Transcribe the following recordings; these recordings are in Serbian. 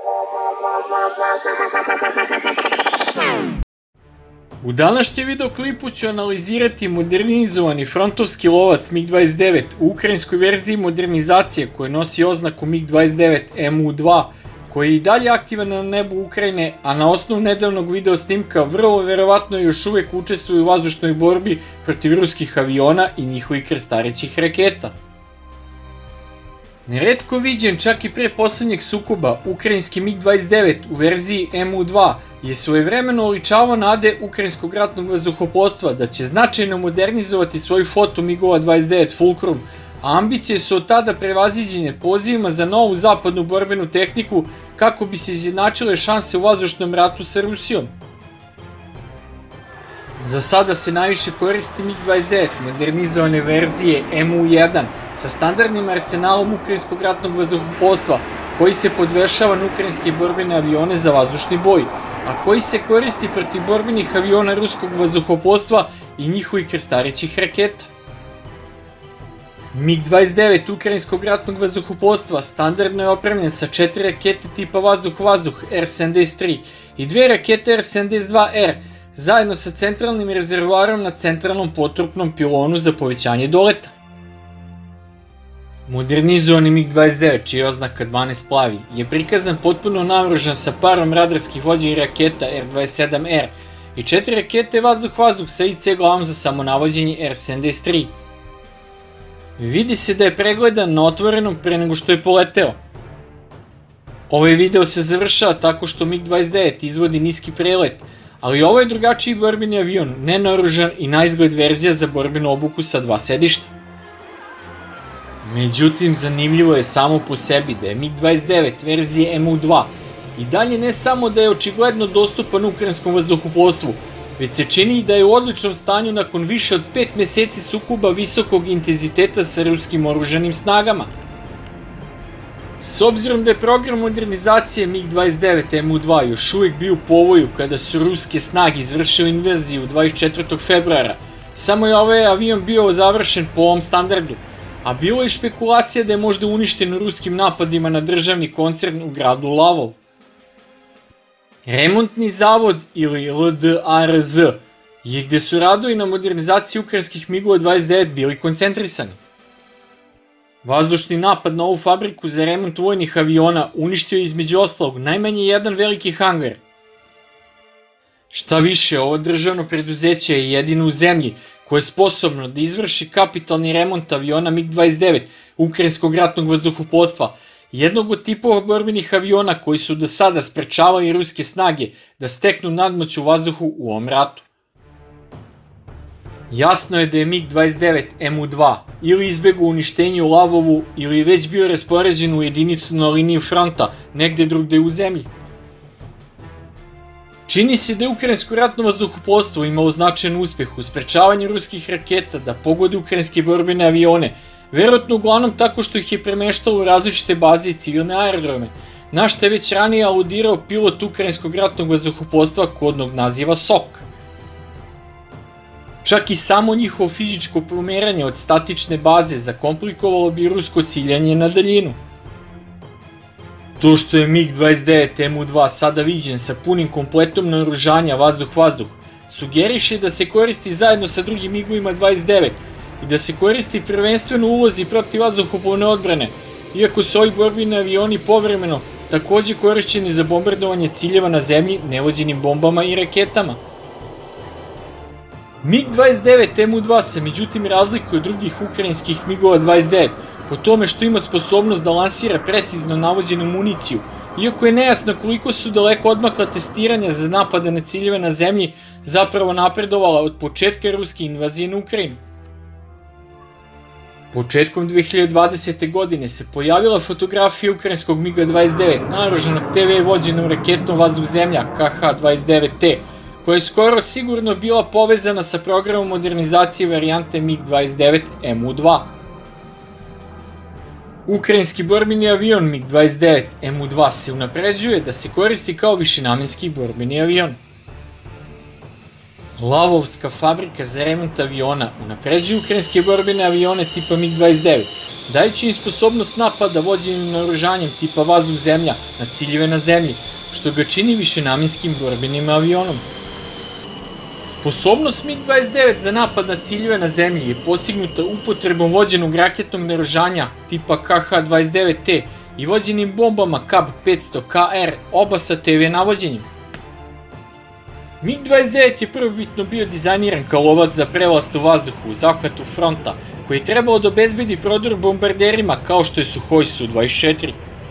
U današnjem videoklipu ću analizirati modernizovani frontovski lovac MiG-29 u ukrajinskoj verziji modernizacije koja nosi oznaku MiG-29MU2, koji je i dalje aktivan na nebu Ukrajine, a na osnovu nedavnog video snimka vrlo verovatno još uvek učestvuje u vazdušnoj borbi protiv ruskih aviona i njihovih krstarećih raketa. Neretko viđen čak i pre poslednjeg sukoba, ukrajinski MiG-29 u verziji MU2 je svojevremeno oličavao nade ukrajinskog ratnog vazduhoplovstva da će značajno modernizovati svoju flotu MiG-ova 29 Fulcrum, a ambicije su od tada prevaziđene pozivima za novu zapadnu borbenu tehniku kako bi se izjednačile šanse u vazdušnom ratu sa Rusijom. Za sada se najviše koristi MiG-29 modernizovane verzije MU1 sa standardnim arsenalom ukrajinskog ratnog vazduhoplovstva koji se podvešava na ukrajinske borbene avione za vazdušni boj, a koji se koristi protiv borbenih aviona ruskog vazduhoplovstva i njihovih krstarećih raketa. MiG-29 ukrajinskog ratnog vazduhoplovstva standardno je opremljen sa 4 rakete tipa vazduh-vazduh R-73 i 2 rakete R-72R, zajedno sa centralnim rezervoarom na centralnom potrupnom pilonu za povećanje doleta. Modernizovani MiG-29, čija je oznaka 12 plavi, je prikazan potpuno naoružan sa parom radarskih vođenih raketa R-27R i 4 rakete vazduh-vazduh sa IC glavom za samonavođenje R-73. Vidi se da je pregledan na otvorenom pre nego što je poleteo. Ovaj video se završava tako što MiG-29 izvodi niski prelet, ali ovo je drugačiji borbeni avion, nenaoružan i na izgled verzija za borbenu obuku sa 2 sedišta. Međutim, zanimljivo je samo po sebi da je MiG-29 verzije MU2 i dalje ne samo da je očigledno dostupan ukrajinskom vazduhoplovstvu, već se čini i da je u odličnom stanju nakon više od 5 meseci sukoba visokog intenziteta sa ruskim oružanim snagama. S obzirom da je program modernizacije MiG-29 MU2 još uvek bio u povoju kada su ruske snage izvršile invaziju 24. februara, samo je ovaj avion bio završen po ovom standardu, a bilo je špekulacija da je možda uništen u ruskim napadima na državni koncern u gradu Lvov. Remontni zavod ili LDARZ je gde su radovi na modernizaciji ukrajinskih MiG-ova 29 bili koncentrisani. Vazdušni napad na ovu fabriku za remont vojnih aviona uništio je između ostalog najmanje jedan veliki hangar. Šta više, ovo državno preduzeće je jedino u zemlji koje je sposobno da izvrši kapitalni remont aviona MiG-29 ukrajinskog ratnog vazduhoplovstva, jednog od tipova borbenih aviona koji su do sada sprečavali ruske snage da steknu nadmoć u vazduhu u ovom ratu. Jasno je da je MiG-29 MU2 ili izbegao uništenje u Lvovu ili već bio raspoređen u jedinicu na liniji fronta negde drugde u zemlji. Čini se da je ukrajinsko ratno vazduhoplovstvo imalo značajan uspeh u sprečavanju ruskih raketa da pogode ukrajinske borbene avione, verovatno uglavnom tako što ih je premeštalo u različite baze i civilne aerodrome, na što je već ranije aludirao pilot ukrajinskog ratnog vazduhoplovstva kodnog naziva SOK. Čak i samo njihovo fizičko pomeranje od statične baze zakomplikovalo bi rusko ciljanje na daljinu. To što je MiG-29 MU2 sada viđen sa punim kompletom naoružanja vazduh-vazduh, sugeriše da se koristi zajedno sa drugim MiG-ovima 29 i da se koristi prvenstveno u ulozi protivvazduhoplovne odbrane, iako su ovi borbeni avioni povremeno takođe korišćeni za bombardovanje ciljeva na zemlji nevođenim bombama i raketama. MiG-29 MU2 se međutim razlikuje od drugih ukrajinskih MiG-ova 29 po tome što ima sposobnost da lansira precizno navođenu municiju, iako je nejasno koliko su daleko odmakla testiranja za napade na ciljeve na zemlji zapravo napredovala od početka ruske invazije na Ukrajinu. Početkom 2020. godine se pojavila fotografija ukrajinskog MiG-29 naoružanog TV vođenom raketom vazduh-zemlja KH-29T, koja je skoro sigurno bila povezana sa programom modernizacije varijante MiG-29 MU2. Ukrajinski borbeni avion MiG-29 MU2 se unapređuje da se koristi kao višenamenski borbeni avion. Lvovska fabrika za remont aviona unapređuje ukrajinske borbene avione tipa MiG-29, dajući im sposobnost napada vođenim naoružanjem tipa vazduh-zemlja na ciljeve na zemlji, što ga čini višenamenskim borbenim avionom. Sposobnost MiG-29 za napad na ciljeve na zemlji je postignuta upotrebom vođenog raketnog naoružanja tipa KH-29T i vođenim bombama KAB-500KR, oba sa TV navođenjem. MiG-29 je prvobitno bio dizajniran kao lovac za prelast u vazduhu u zahvatu fronta, koji je trebalo da obezbedi prodor bombarderima kao što je Suhoj Su-24.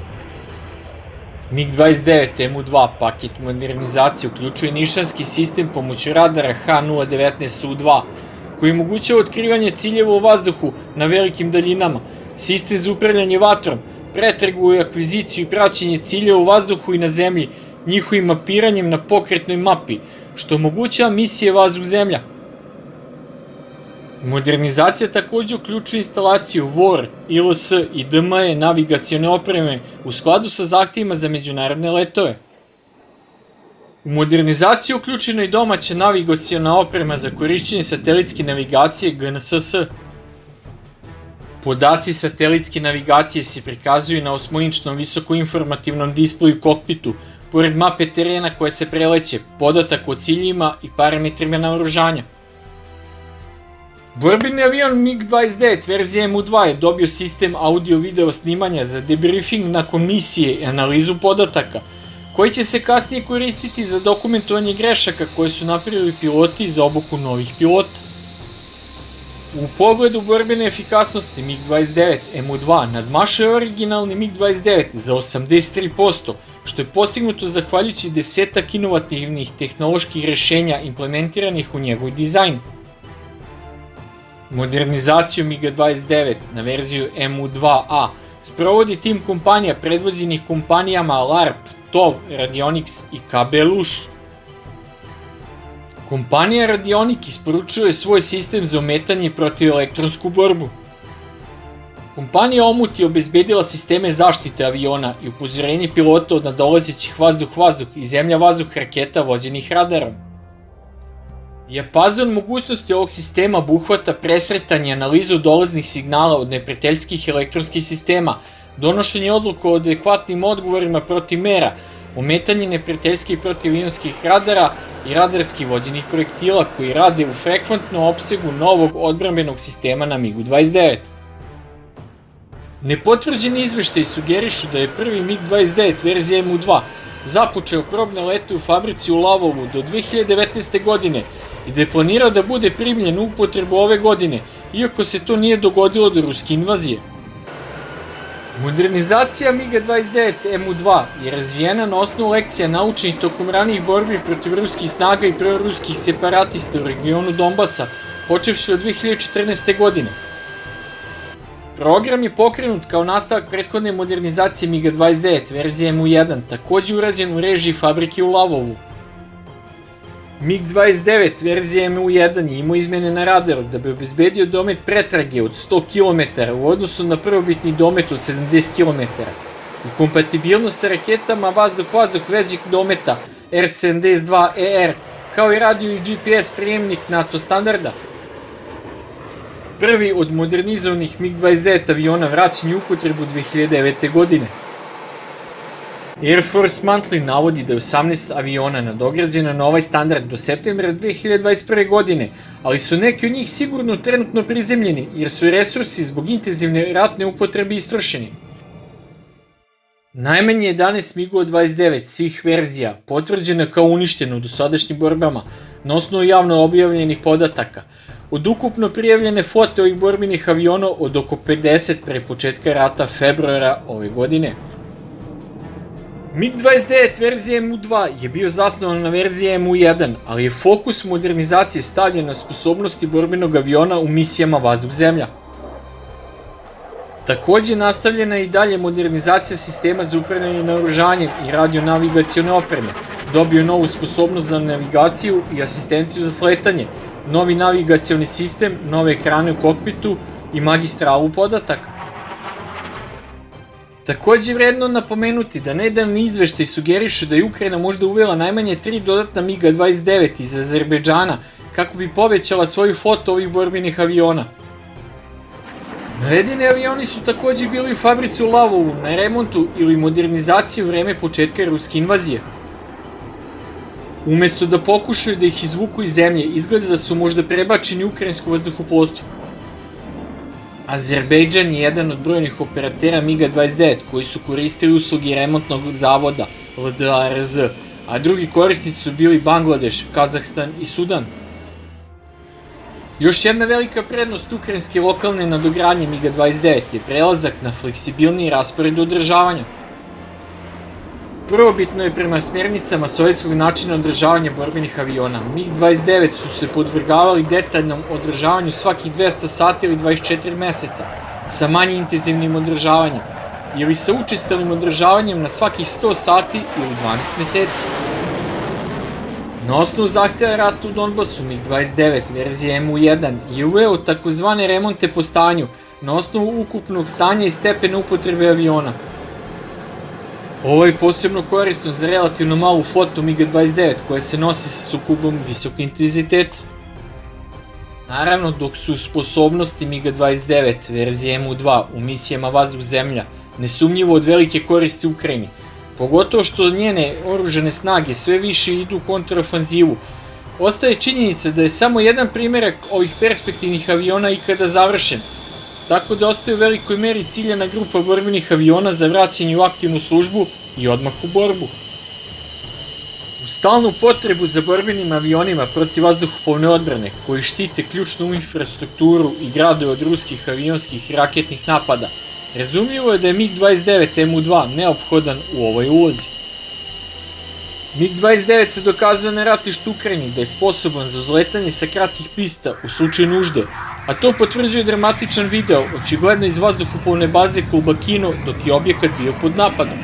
MiG-29MU2 paket modernizacije uključuje nišanski sistem pomoću radara H019U2, koji omogućava otkrivanje ciljeva u vazduhu na velikim daljinama, sistem za upravljanje vatrom, pretragu i akviziciju i praćenje ciljeva u vazduhu i na zemlji, njihovim mapiranjem na pokretnoj mapi, što omogućava misije vazduh-zemlja. Modernizacija takođe uključuje instalaciju VOR, ILS i DME navigacione opreme u skladu sa zahtevima za međunarodne letove. U modernizaciju uključena je i domaća navigaciona oprema za korišćenje satelitske navigacije GNSS. Podaci satelitske navigacije se prikazuju na 8-inčnom visokoinformativnom displeju kokpitu, pored mape terena koje se preleće, podatak o ciljima i parametrima naoružanja. Borbeni avion MiG-29 verzije MU2 je dobio sistem audio-video snimanja za debriefing nakon misije i analizu podataka, koji će se kasnije koristiti za dokumentovanje grešaka koje su napravili piloti za obuku novih pilota. U pogledu borbene efikasnosti MiG-29 MU2 nadmašuje originalni MiG-29 za 83%, što je postignuto zahvaljujući desetak inovativnih tehnoloških rešenja implementiranih u njegov dizajn. Modernizaciju MiG-29 na verziju MU2A sprovodi tim kompanija predvođenih kompanijama LARP, TOV, Radionics i KB Luš. Kompanija Radionik isporučuje svoj sistem za ometanje i protivelektronsku borbu. Kompanija Omut je obezbedila sisteme zaštite aviona i upozorenje pilota od nadolazećih vazduh-vazduh i zemlja-vazduh raketa vođenih radarom. Dijapazon mogućnosti ovog sistema obuhvata presretanje i analizu dolaznih signala od neprijateljskih elektronskih sistema, donošenje odluka o adekvatnim odgovorima protiv mera, ometanje neprijateljskih protivionskih radara i radarski vođenih projektila koji rade u frekventnom opsegu novog odbrambenog sistema na MiG-29. Nepotvrđeni izveštaji sugerišu da je prvi MiG-29 verzija MU2 započeo probne lete u fabrici u Lavovu do 2019. godine i da je planirao da bude primljen u upotrebu ove godine, iako se to nije dogodilo do ruske invazije. Modernizacija MiG-29 MU2 je razvijena na osnovu lekcija naučenih tokom ranijih borbi protiv ruskih snaga i proruskih separatista u regionu Donbasa, počevši od 2014. godine. Program je pokrenut kao nastavak prethodne modernizacije MiG-29 verzije MU1, takođe urađen u režiji fabrike u Lavovu. MiG-29 verzije MU1 je imao izmene na radaru da bi obezbedio domet pretrage od 100 km u odnosu na prvobitni domet od 70 km i kompatibilnost sa raketama vazduh-vazduh većeg dometa R-72ER, kao i radio i GPS prijemnik NATO standarda. Prvi od modernizovanih MiG-29 aviona vraćen je u upotrebu 2009. godine. Air Force Monthly navodi da je 18 aviona nadograđeno na ovaj standard do septembra 2021. godine, ali su neki od njih sigurno trenutno prizemljeni jer su resursi zbog intenzivne ratne upotrebe istrošeni. Najmanje 11 MiG-29 svih verzija potvrđeno kao uništeno u dosadašnjim borbama na osnovu javno objavljenih podataka, od ukupno prijavljene flote ovih borbenih aviona od oko 50 pre početka rata februara ove godine. MiG-29 verzije MU2 je bio zasnovan na verziji MU1, ali je fokus modernizacije stavljen na sposobnosti borbenog aviona u misijama vazduh-zemlja. Takođe nastavljena je i dalje modernizacija sistema za upravljanje naoružanjem i radionavigacione opreme, dobio novu sposobnost za navigaciju i asistenciju za sletanje, novi navigacioni sistem, nove ekrane u kokpitu i magistralu podataka. Takođe je vredno napomenuti da nedavni izveštaj sugerišu da je Ukrajina možda uvela najmanje 3 dodatna MiG-29 iz Azerbejdžana kako bi povećala svoju flotu ovih borbenih aviona. Navedeni avioni su takođe bili u fabrici u Lavovu na remontu ili modernizaciji u vreme početka ruske invazije. Umesto da pokušaju da ih izvuku iz zemlje, izgleda da su možda prebačeni u ukrajinsko vazduhoplovstvo. Azerbejdžan je jedan od brojnih operatera MiG-29 koji su koristili usluge remontnog zavoda LDRZ, a drugi korisnici su bili Bangladeš, Kazahstan i Sudan. Još jedna velika prednost ukrajinske lokalne nadogradnje MiG-29 je prelazak na fleksibilniji raspored održavanja. Prvobitno je prema smjernicama sovjetskog načina održavanja borbenih aviona. MiG-29 su se podvrgavali detaljnom održavanju svakih 200 sati ili 24 meseca, sa manje intenzivnim održavanjem, ili sa učestalim održavanjem na svakih 100 sati ili 12 meseci. Na osnovu zahtjeva rata u Donbasu, MiG-29 verzije MU1 je uveo takozvane remonte po stanju na osnovu ukupnog stanja i stepena upotrebe aviona. Ovo je posebno korisno za relativno malu flotu MiG-29 koja se nosi sa sukobom visokog intenziteta. Naravno, dok su sposobnosti MiG-29 verzije MU2 u misijama vazduh-zemlja nesumnjivo od velike koristi Ukrajini, pogotovo što njene oružane snage sve više idu u kontraofanzivu, ostaje činjenica da je samo jedan primjerak ovih perspektivnih aviona ikada završen, tako da ostaje u velikoj meri ciljana grupa borbenih aviona za vraćanje u aktivnu službu i odmah u borbu. U stalnu potrebu za borbenim avionima protiv vazduhoplovne odbrane, koji štite ključnu infrastrukturu i gradove od ruskih avionskih i raketnih napada, razumljivo je da je MiG-29MU2 neophodan u ovoj ulozi. MiG-29 se dokazuje na ratištu Ukrajini da je sposoban za uzletanje sa kratkih pista u slučaju nužde, a to potvrđuje dramatičan video, očigledno iz vazduhoplovne baze Kulbakino dok je objekat bio pod napadom.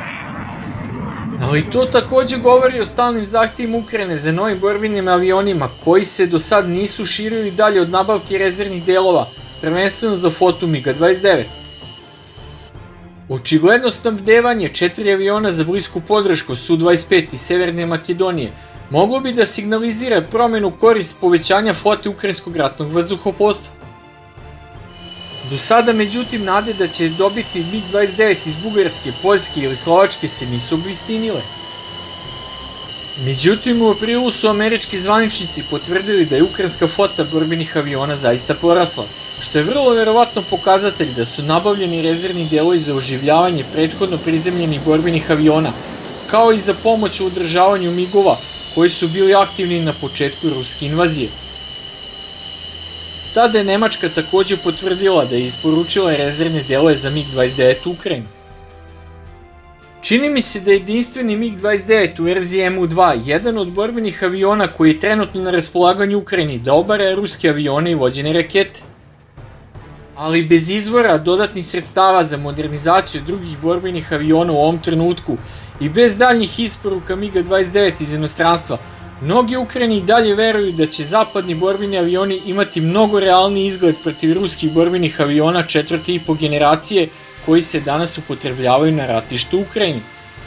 Ali to takođe govori o stalnim zahtjevima Ukrajine za novim borbenim avionima koji se do sad nisu širili dalje od nabavke rezervnih delova, prvenstveno za flotu MiG-29. Očigledno snabdevanje 4 aviona za blisku podršku Su-25 iz Severne Makedonije moglo bi da signalizira promenu korist povećanja flote ukrajinskog ratnog vazduhoplovstva. Do sada, međutim, nade da će dobiti MiG-29 iz Bugarske, Poljske ili Slovačke se nisu obistinile. Međutim, u aprilu su američki zvaničnici potvrdili da je ukrajinska flota borbenih aviona zaista porasla, što je vrlo verovatno pokazatelj da su nabavljeni rezervni delovi za oživljavanje prethodno prizemljenih borbenih aviona, kao i za pomoć u održavanju MiG-ova koji su bili aktivni na početku ruske invazije. Tada je Nemačka takođe potvrdila da je isporučila rezervne delove za MiG-29 u Ukrajinu. Čini mi se da je jedinstveni MiG-29 u verziji MU2 jedan od borbenih aviona koji je trenutno na raspolaganju Ukrajini da obara ruske avione i vođene rakete. Ali bez izvora dodatnih sredstava za modernizaciju drugih borbenih aviona u ovom trenutku i bez daljnjih isporuka MiG-29 iz inostranstva, mnogi u Ukrajini i dalje veruju da će zapadni borbeni avioni imati mnogo realniji izgled protiv ruskih borbenih aviona četvrte i po generacije koji se danas upotrebljavaju na ratištu u Ukrajini.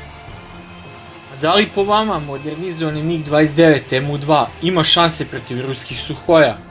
A da li po vama modernizovani MiG-29MU2 ima šanse protiv ruskih Suhoja?